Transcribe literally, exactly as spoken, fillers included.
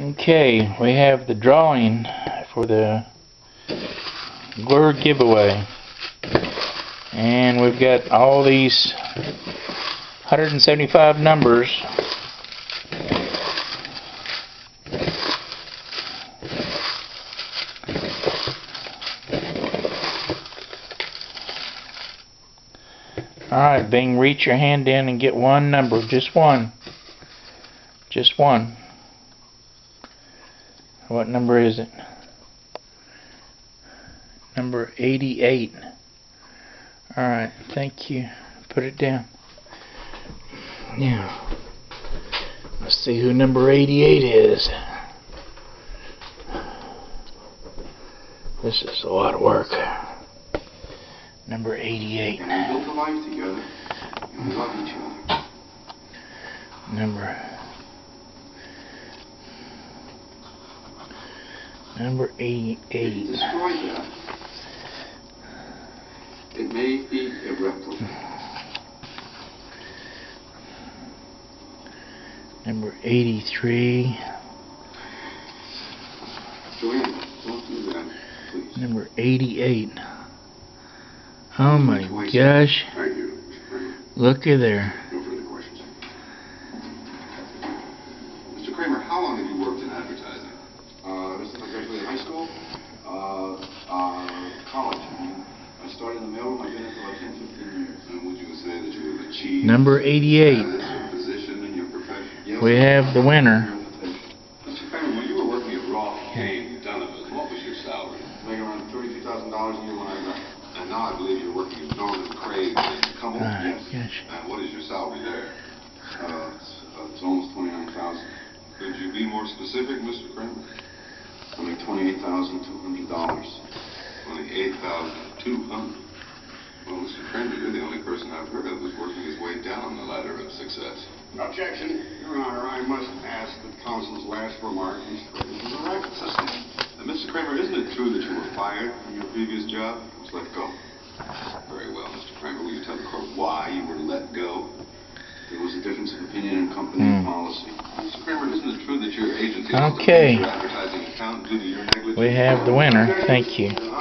Okay, we have the drawing for the Glur giveaway, and we've got all these one hundred seventy-five numbers. Alright, Bing, reach your hand in and get one number, just one. Just one. What number is it? Number eighty-eight. Alright, thank you. Put it down. Now, let's see who number eighty-eight is. This is a lot of work. Number eighty-eight. And we built a life together, and we love each other. Number Number eighty-eight. If you destroy that, it may be irreparable. Number eighty-three. Joanne, don't do that, please. Number eighty-eight. Oh my gosh. Thank you. Look at there. No further questions. Mister Kramer, how long have you worked in advertising? Uh, this is I graduated high school, uh, uh, college. I mean, I started in the mailroom. I've been here for like ten, fifteen years. And would you say that you have achieved Number eighty-eight. a position in your profession? Yes. We have the winner. Mister Kramer, when you were working at Roth, Kane, Donovan, what was your salary? Making around thirty-two thousand dollars a year when I left. And now I believe you're working at Norman Craig and Cumberland. Ah, Yes. gosh. And what is your salary there? Uh, it's, uh, it's almost twenty-nine thousand. Could you be more specific, Mister Kramer? I make twenty-eight thousand two hundred dollars. twenty-eight thousand two hundred. Well, Mister Kramer, you're the only person I've heard of who's working his way down the ladder of success. Objection, Your Honor. I must ask that counsel's last remark is the right system. And Mister Kramer, isn't it true that you were fired from your previous job? You was let go. Very well, Mister Kramer. Will you tell the court why you were let go? There was a difference of opinion in company Hmm. policy. Mister Kramer, isn't it true that your agency Okay. your advertising account due to your negligence? We have the winner. Thank you.